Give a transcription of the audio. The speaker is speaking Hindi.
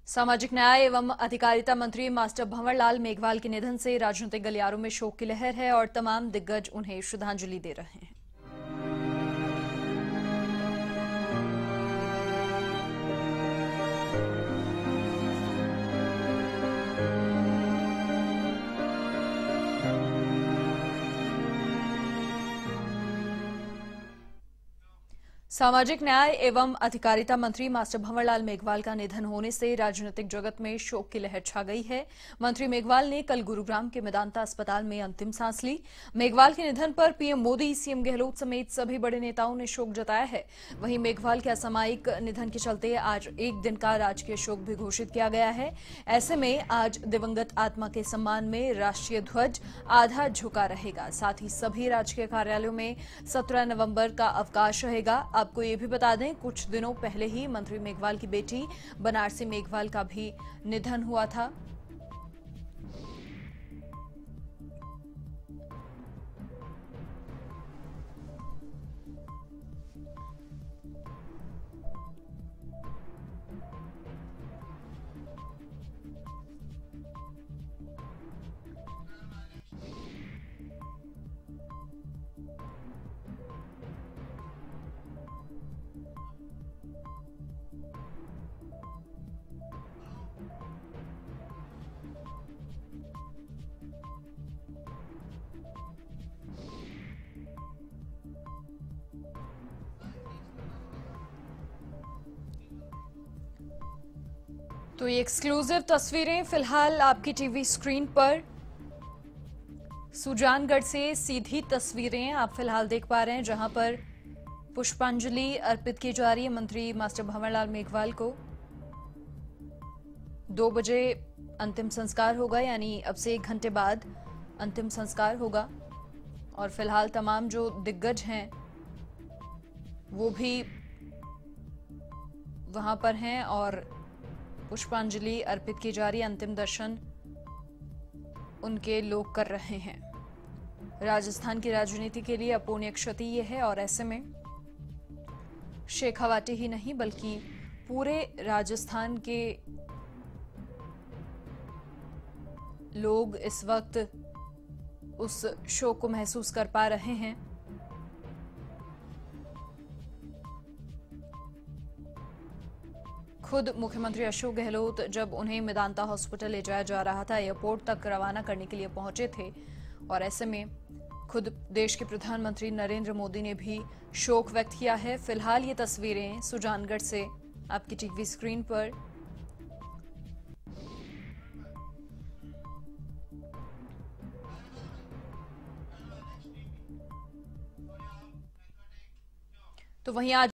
सामाजिक न्याय एवं अधिकारिता मंत्री मास्टर भंवरलाल मेघवाल के निधन से राजनीतिक गलियारों में शोक की लहर है और तमाम दिग्गज उन्हें श्रद्धांजलि दे रहे हैं। सामाजिक न्याय एवं अधिकारिता मंत्री मास्टर भंवरलाल मेघवाल का निधन होने से राजनीतिक जगत में शोक की लहर छा गई है। मंत्री मेघवाल ने कल गुरुग्राम के मेदांता अस्पताल में अंतिम सांस ली। मेघवाल के निधन पर पीएम मोदी, सीएम गहलोत समेत सभी बड़े नेताओं ने शोक जताया है। वहीं मेघवाल के असामयिक निधन के चलते आज एक दिन का राजकीय शोक भी घोषित किया गया है। ऐसे में आज दिवंगत आत्मा के सम्मान में राष्ट्रीय ध्वज आधा झुका रहेगा। साथ ही सभी राजकीय कार्यालयों में 17 नवंबर का अवकाश रहेगा। आपको ये भी बता दें, कुछ दिनों पहले ही मंत्री मेघवाल की बेटी बनारसी मेघवाल का भी निधन हुआ था। तो ये एक्सक्लूसिव तस्वीरें फिलहाल आपकी टीवी स्क्रीन पर। सुजानगढ़ से सीधी तस्वीरें आप फिलहाल देख पा रहे हैं, जहां पर पुष्पांजलि अर्पित की जा रही है मंत्री मास्टर भंवरलाल मेघवाल को। 2 बजे अंतिम संस्कार होगा, यानी अब से 1 घंटे बाद अंतिम संस्कार होगा। और फिलहाल तमाम जो दिग्गज हैं वो भी वहां पर हैं और पुष्पांजलि अर्पित की जा रही है। अंतिम दर्शन उनके लोग कर रहे हैं। राजस्थान की राजनीति के लिए अपूर्णीय क्षति ये है और ऐसे में शेखावाटी ही नहीं बल्कि पूरे राजस्थान के लोग इस वक्त उस शोक को महसूस कर पा रहे हैं। खुद मुख्यमंत्री अशोक गहलोत जब उन्हें मेदांता हॉस्पिटल ले जाया जा रहा था, एयरपोर्ट तक रवाना करने के लिए पहुंचे थे और ऐसे में खुद देश के प्रधानमंत्री नरेंद्र मोदी ने भी शोक व्यक्त किया है। फिलहाल ये तस्वीरें सुजानगढ़ से आपकी टीवी स्क्रीन पर। तो वहीं आज